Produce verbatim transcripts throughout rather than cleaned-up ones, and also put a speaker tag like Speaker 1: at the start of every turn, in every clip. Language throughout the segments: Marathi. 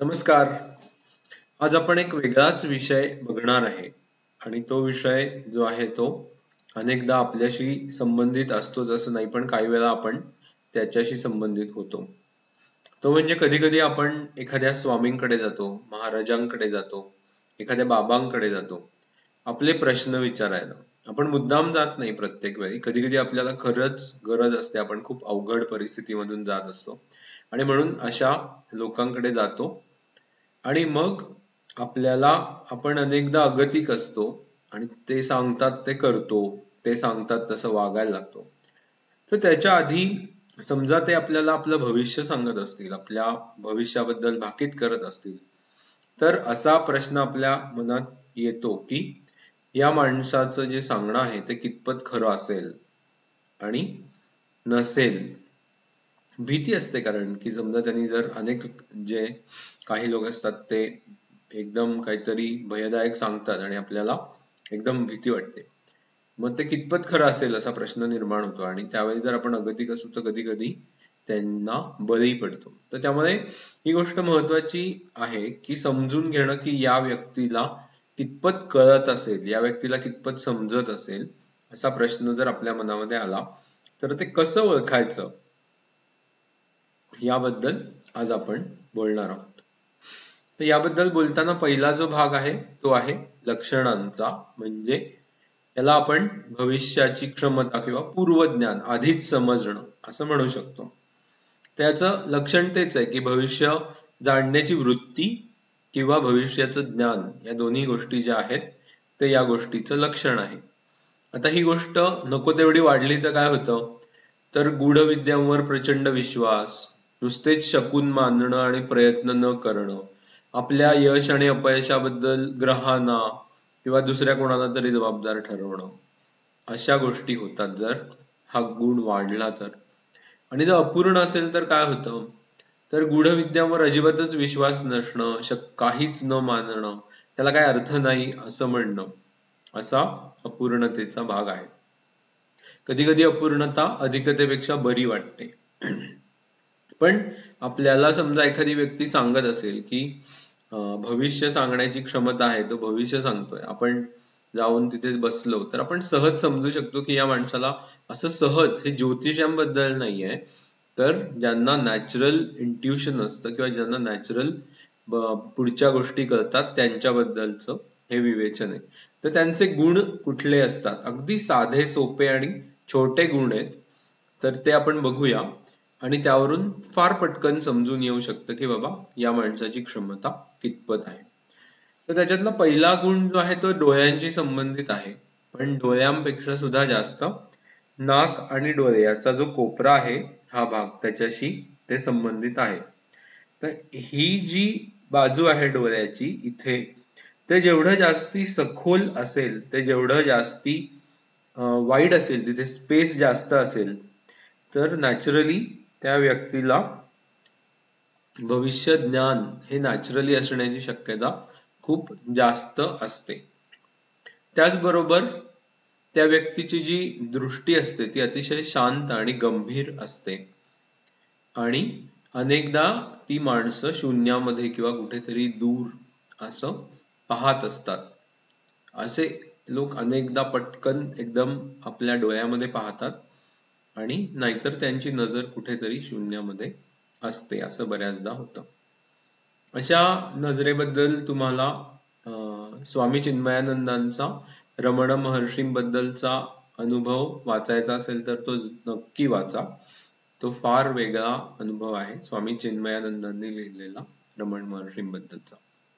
Speaker 1: नमस्कार. आज आपण एक वेगळाच विषय बघणार आहे आणि तो विषय जो आहे तो अनेकदा आपल्याशी संबंधित असतो जसं नाही, पण काही वेळा आपण त्याच्याशी संबंधित होतो. तो म्हणजे कधी कधी आपण एखाद्या स्वामींकडे जातो, महाराजांकडे जातो, एखाद्या बाबांकडे जातो आपले प्रश्न विचारायला. आपण मुद्दाम जात नाही प्रत्येक वेळी, कधी कधी आपल्याला खरंच गरज असते, आपण खूप अवघड परिस्थितीमधून जात असतो आणि म्हणून अशा लोकांकडे जातो आणि मग आपल्याला आपण अनेकदा अगतिक असतो आणि ते सांगतात ते करतो, ते सांगतात तसं वागायला लागतो. तर त्याच्या आधी समजा ते आपल्याला आपलं भविष्य सांगत असतील, आपल्या भविष्याबद्दल भाकीत करत असतील, तर असा प्रश्न आपल्या मनात येतो की या माणसाचं जे सांगणं आहे ते कितपत खरं असेल आणि नसेल. भीती असते, कारण की समजा त्यांनी जर अनेक जे काही लोक असतात ते एकदम काहीतरी भयदायक सांगतात आणि आपल्याला एकदम भीती वाटते, मग ते कितपत खरं असेल असा प्रश्न निर्माण होतो आणि त्यावेळी जर आपण अगतिक असू तर कधी कधी त्यांना बळी पडतो. तर त्यामुळे ही गोष्ट महत्वाची आहे की समजून घेणं की या व्यक्तीला कितपत कळत असेल, या व्यक्तीला कितपत समजत असेल. असा प्रश्न जर आपल्या मनामध्ये आला तर ते कसं ओळखायचं याबद्दल आज आपण बोलणार आहोत. तर याबद्दल बोलताना पहिला जो भाग आहे तो आहे लक्षणांचा, म्हणजे याला आपण भविष्याची क्षमता किंवा पूर्वज्ञान, आधीच समजणं असं म्हणू शकतो. त्याचं लक्षण तेच आहे की भविष्य जाणण्याची वृत्ती किंवा भविष्याचं ज्ञान, या दोन्ही गोष्टी ज्या आहेत ते या गोष्टीचं लक्षण आहे. आता ही गोष्ट नको तेवढी वाढली तर काय होतं, तर गूढ विद्यांवर प्रचंड विश्वास, नुसतेच शकून मानणं आणि प्रयत्न न करणं, आपल्या यश आणि अपयशाबद्दल ग्रहांना किंवा दुसऱ्या कोणाला तरी जबाबदार ठरवणं, अशा गोष्टी होतात जर हा गुण वाढला तर. आणि जर अपूर्ण असेल तर काय होतं, तर गूढ विद्यांवर अजिबातच विश्वास नसणं, काहीच न मानणं, त्याला काय अर्थ नाही असं म्हणणं, असा अपूर्णतेचा भाग आहे. कधी कधी अपूर्णता अधिकतेपेक्षा बरी वाटते. पण आपल्याला समजा एखादी व्यक्ती सांगत असेल की भविष्य सांगण्याची क्षमता आहे, तो भविष्य सांगतोय, आपण जाऊन तिथे बसलो तर आपण सहज समजू शकतो की या माणसाला असं सहज, हे ज्योतिषांबद्दल नाहीये, तर ज्यांना नॅचरल इंट्युशन असतं किंवा ज्यांना नॅचरल पुढच्या गोष्टी कळतात त्यांच्याबद्दलचं हे विवेचन आहे. तर त्यांचे गुण कुठले असतात, अगदी साधे सोपे आणि छोटे गुण आहेत, तर ते आपण बघूया आणि त्यावरून फार पटकन समजून येऊ शकतं की बाबा या माणसाची क्षमता कितपत आहे. तर त्याच्यातला पहिला गुण जो आहे तो डोळ्यांशी संबंधित आहे, पण डोळ्यांपेक्षा सुद्धा जास्त नाक आणि डोळे याचा जो कोपरा आहे हा भाग, त्याच्याशी ते संबंधित आहे. तर ही जी बाजू आहे डोळ्याची इथे, ते जेवढं जास्ती सखोल असेल, ते जेवढं जास्ती वाईड असेल, तिथे स्पेस जास्त असेल, तर नॅचरली त्या व्यक्तीला भविष्य ज्ञान हे नॅचरली असण्याची शक्यता खूप जास्त असते. त्याचबरोबर त्या व्यक्तीची जी दृष्टी असते ती अतिशय शांत आणि गंभीर असते आणि अनेकदा ती माणसं शून्यामध्ये किंवा कुठेतरी दूर असं पाहत असतात. असे लोक अनेकदा पटकन एकदम आपल्या डोळ्यामध्ये पाहतात आणि नाहीतर त्यांची नजर कुठेतरी शून्यामध्ये असते, असं बऱ्याचदा होतं. अशा नजरेबद्दल तुम्हाला स्वामी चिन्मयानंदांचा रमण महर्षींबद्दलचा अनुभव वाचायचा असेल तर तो नक्की वाचा. तो फार वेगळा अनुभव आहे स्वामी चिन्मयानंदांनी लिहिलेला रमण महर्षींबद्दलचा.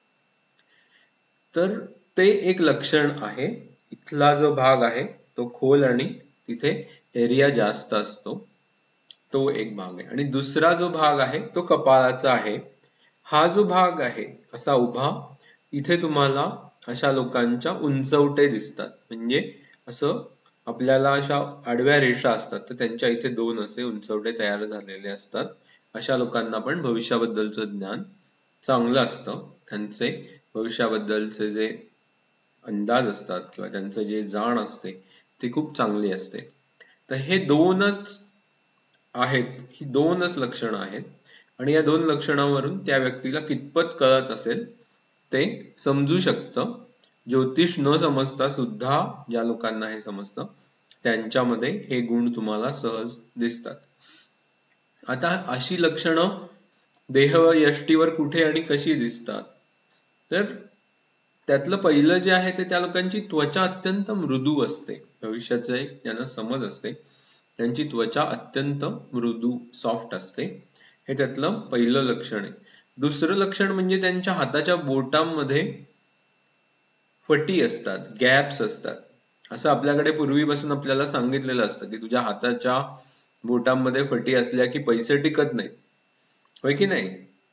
Speaker 1: तर ते एक लक्षण आहे. इथला जो भाग आहे तो खोल आणि तिथे एरिया जास्त असतो, तो एक भाग आहे. आणि दुसरा जो भाग आहे तो कपाळाचा आहे. हा जो भाग आहे असा उभा, इथे तुम्हाला अशा लोकांच्या उंचवटे दिसतात, म्हणजे असं आपल्याला अशा आडव्या रेषा असतात तर त्यांच्या इथे दोन असे उंचवटे तयार झालेले असतात. अशा लोकांना पण भविष्याबद्दलचं ज्ञान चांगलं असतं, त्यांचे भविष्याबद्दलचे जे अंदाज असतात किंवा त्यांचं जे जाण असते ती खूप चांगली असते. तर हे दोनच आहेत, ही दोनच लक्षणं आहेत. आणि या दोन लक्षणांवरून त्या व्यक्तीला कितपत कळत असेल ते समजू शकतं. ज्योतिष न समजता सुद्धा ज्या लोकांना हे समजतं त्यांच्यामध्ये हे गुण तुम्हाला सहज दिसतात. आता अशी लक्षणं देहयष्टीवर कुठे आणि कशी दिसतात, तर त्यातलं पहिलं जे आहे ते त्या लोकांची त्वचा अत्यंत मृदू असते. भविष्याचं एक ज्यांना समज असते त्यांची त्वचा अत्यंत मृदू सॉफ्ट असते, हे त्यातलं पहिलं लक्षण आहे. दुसरं लक्षण म्हणजे त्यांच्या हाताच्या बोटांमध्ये फटी असतात, गॅप्स असतात. असं आपल्याकडे पूर्वीपासून आपल्याला सांगितलेलं असतं की तुझ्या हाताच्या बोटांमध्ये फटी असल्या की पैसे टिकत नाहीत, होय की नाही.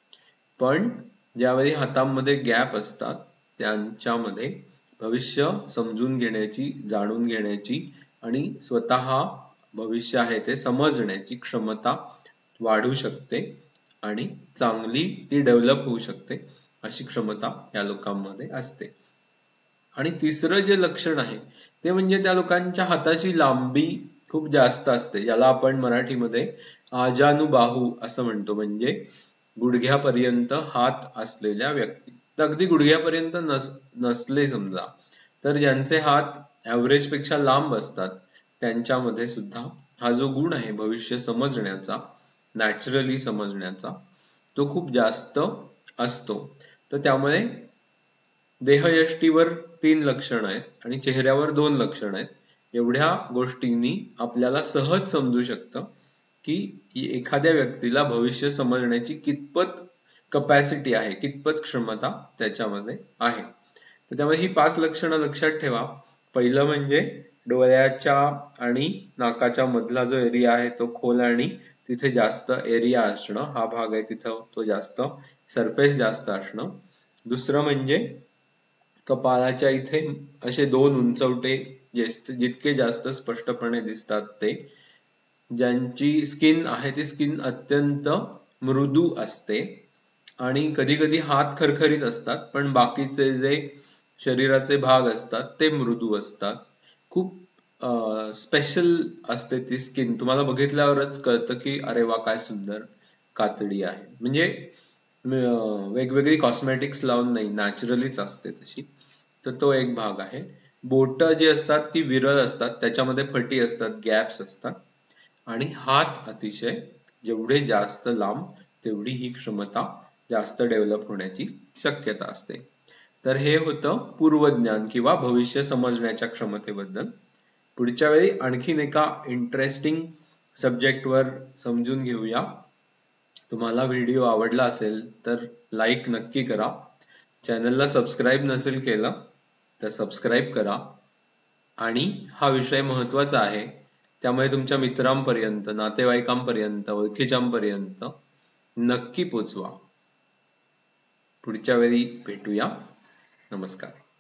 Speaker 1: पण ज्यावेळी हातांमध्ये गॅप असतात त्यांच्यामध्ये भविष्य समजून घेण्याची, जाणून घेण्याची आणि स्वतः भविष्य आहे ते समजण्याची क्षमता वाढू शकते आणि चांगली ती डेव्हलप होऊ शकते, अशी क्षमता या लोकांमध्ये असते. आणि तिसरं जे लक्षण आहे ते म्हणजे त्या लोकांच्या हाताची लांबी खूप जास्त असते, ज्याला आपण मराठीमध्ये आजानुबाहू असं म्हणतो, म्हणजे गुडघ्यापर्यंत हात असलेल्या व्यक्ती. अगदी गुडघ्यापर्यंत नस नसले समजा तर ज्यांचे हात ऍव्हरेज पेक्षा लांब असतात त्यांच्यामध्ये सुद्धा हा जो गुण आहे भविष्य समजण्याचा, नॅचरली समजण्याचा, तो खूप जास्त असतो. तर त्यामुळे देहयष्टीवर तीन लक्षण आहेत आणि चेहऱ्यावर दोन लक्षण आहेत. एवढ्या गोष्टींनी आपल्याला सहज समजू शकतं की एखाद्या व्यक्तीला भविष्य समजण्याची कितपत कपॅसिटी आहे, कितपत क्षमता त्याच्यामध्ये आहे. तर त्यामुळे ही पाच लक्षणं लक्षात ठेवा. पहिलं म्हणजे डोळ्याच्या आणि नाकाच्या मधला जो एरिया आहे तो खोल आणि तिथे जास्त एरिया असणं, हा भाग आहे तिथं तो जास्त सरफेस जास्त असणं. दुसरं म्हणजे कपाळाच्या इथे असे दोन उंचवटे जितके जास्त स्पष्टपणे दिसतात ते. ज्यांची स्किन आहे ती स्किन अत्यंत मृदू असते आणि कधी कधी हात खरखरीत असतात पण बाकीचे जे शरीराचे भाग असतात ते मृदू असतात. खूप स्पेशल असते ती स्किन, तुम्हाला बघितल्यावरच कळतं की अरे वा काय सुंदर कातडी आहे. म्हणजे वेगवेगळी कॉस्मेटिक्स लावून नाही, नॅचरलीच असते तशी. तर तो एक भाग आहे. बोट जी असतात ती विरळ असतात, त्याच्यामध्ये फटी असतात, गॅप्स असतात. आणि हात अतिशय जेवढे जास्त लांब तेवढी ही क्षमता जास्त डेव्हलप होण्याची शक्यता असते. तर हे होतं पूर्वज्ञान किंवा भविष्य समजण्याच्या क्षमतेबद्दल. पुढच्या वेळी आणखीन एका इंटरेस्टिंग सब्जेक्टवर समजून घेऊया. तुम्हाला व्हिडिओ आवडला असेल तर लाईक नक्की करा. चॅनलला सबस्क्राईब नसेल केलं तर सबस्क्राईब करा. आणि हा विषय महत्वाचा आहे त्यामुळे तुमच्या मित्रांपर्यंत, नातेवाईकांपर्यंत, ओळखीच्यांपर्यंत नक्की पोचवा. पुढच्या वेळी भेटूया. नमस्कार.